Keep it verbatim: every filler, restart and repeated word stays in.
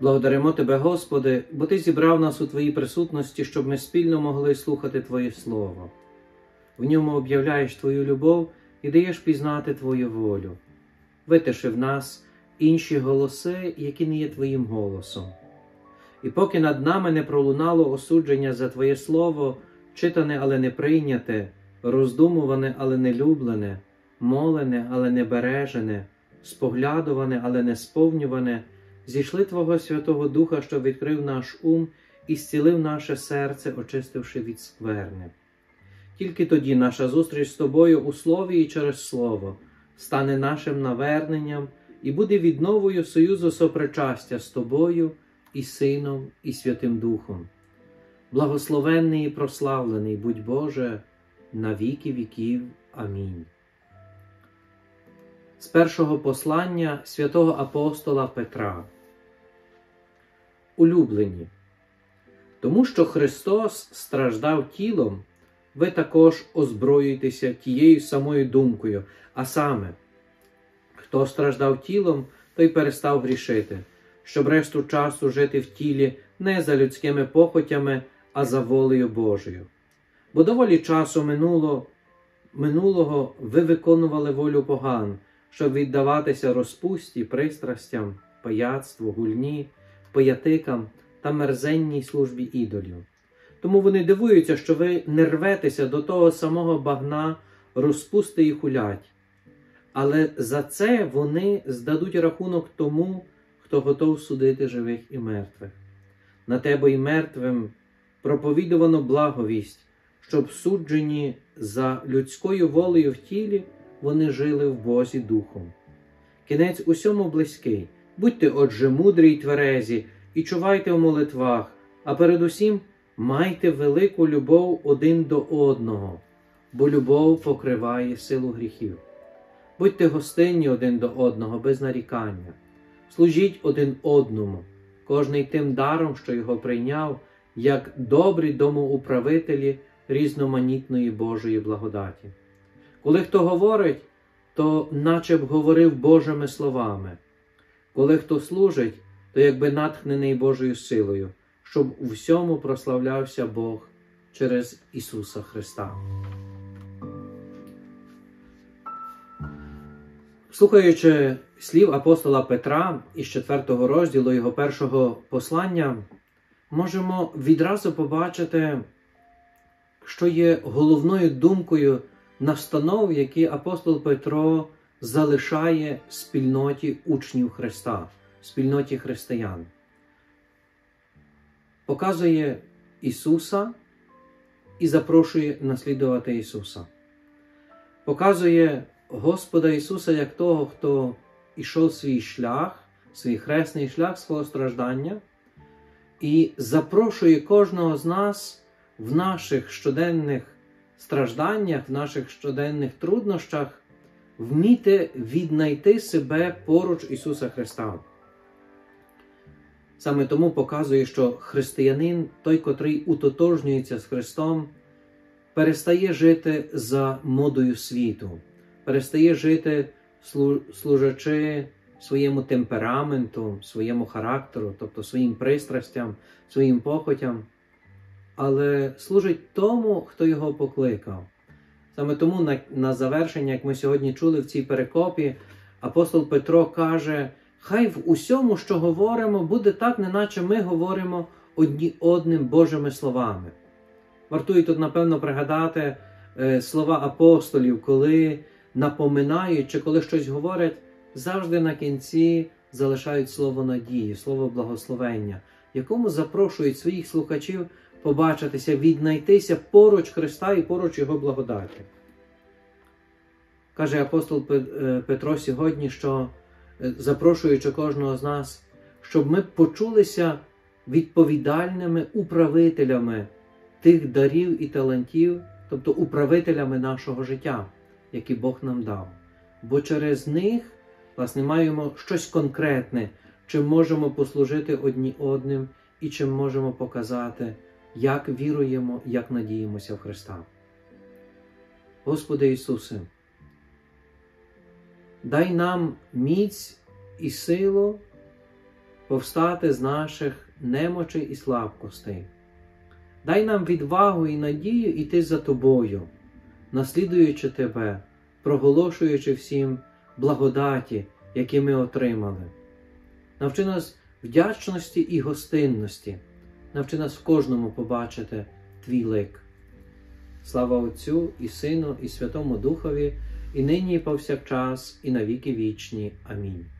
Благодаримо Тебе, Господи, бо Ти зібрав нас у Твоїй присутності, щоб ми спільно могли слухати Твоє Слово. В ньому об'являєш Твою любов і даєш пізнати Твою волю. Витиши в нас інші голоси, які не є Твоїм голосом. І поки над нами не пролунало осудження за Твоє Слово, читане, але не прийняте, роздумуване, але не люблене, молене, але не бережене, споглядуване, але не сповнюване, зійшли Твого Святого Духа, що відкрив наш ум і зцілив наше серце, очистивши від скверни. Тільки тоді наша зустріч з Тобою у Слові і через Слово стане нашим наверненням і буде відновою союзу сопричастя з Тобою і Сином, і Святим Духом. Благословенний і прославлений будь Боже на віки віків. Амінь. З першого послання святого апостола Петра. Улюблені, тому що Христос страждав тілом, ви також озброюйтеся тією самою думкою, а саме, хто страждав тілом, той перестав грішити, щоб решту часу жити в тілі не за людськими похотями, а за волею Божою. Бо доволі часу минуло, минулого ви виконували волю поган, щоб віддаватися розпусті, пристрастям, пияцтву, гульні, пиятикам та мерзенній службі ідолів. Тому вони дивуються, що ви не рветеся до того самого багна розпусти і хулять. Але за це вони здадуть рахунок тому, хто готов судити живих і мертвих. На те бо й мертвим проповідувано благовість, щоб суджені за людською волею в тілі, вони жили в Бозі Духом. Кінець усьому близький. Будьте, отже, мудрі й тверезі, і чувайте в молитвах, а передусім майте велику любов один до одного, бо любов покриває силу гріхів. Будьте гостинні один до одного, без нарікання. Служіть один одному, кожний тим даром, що його прийняв, як добрі домоуправителі різноманітної Божої благодаті. Коли хто говорить, то наче б говорив Божими словами. Коли хто служить, то якби натхнений Божою силою, щоб у всьому прославлявся Бог через Ісуса Христа. Слухаючи слів апостола Петра із четвертого розділу його першого послання, можемо відразу побачити, що є головною думкою настанов, які апостол Петро залишає спільноті учнів Христа, спільноті християн. Показує Ісуса і запрошує наслідувати Ісуса. Показує Господа Ісуса як того, хто ішов свій шлях, свій хресний шлях свого страждання, і запрошує кожного з нас в наших щоденних стражданнях, в наших щоденних труднощах вміти віднайти себе поруч Ісуса Христа. Саме тому показує, що християнин, той, котрий утотожнюється з Христом, перестає жити за модою світу, перестає жити, служачи своєму темпераменту, своєму характеру, тобто своїм пристрастям, своїм похотям, але служить тому, хто його покликав. Саме тому на, на завершення, як ми сьогодні чули в цій перекопі, апостол Петро каже: хай в усьому, що говоримо, буде так, неначе ми говоримо одні одним Божими словами. Вартує тут, напевно, пригадати е, слова апостолів, коли напоминають, чи коли щось говорять, завжди на кінці залишають слово надії, слово благословення, якому запрошують своїх слухачів побачитися, віднайтися поруч Христа і поруч Його благодаті. Каже апостол Петро сьогодні, що запрошуючи кожного з нас, щоб ми почулися відповідальними управителями тих дарів і талантів, тобто управителями нашого життя, які Бог нам дав. Бо через них, власне, маємо щось конкретне, чим можемо послужити одні одним і чим можемо показати, як віруємо, як надіємося в Христа. Господи Ісусе, дай нам міць і силу повстати з наших немочей і слабкостей. Дай нам відвагу і надію йти за Тобою, наслідуючи Тебе, проголошуючи всім благодаті, які ми отримали. Навчи нас вдячності і гостинності, навчи нас в кожному побачити Твій лик. Слава Отцю і Сину і Святому Духові, і нині і повсякчас, і на віки вічні. Амінь.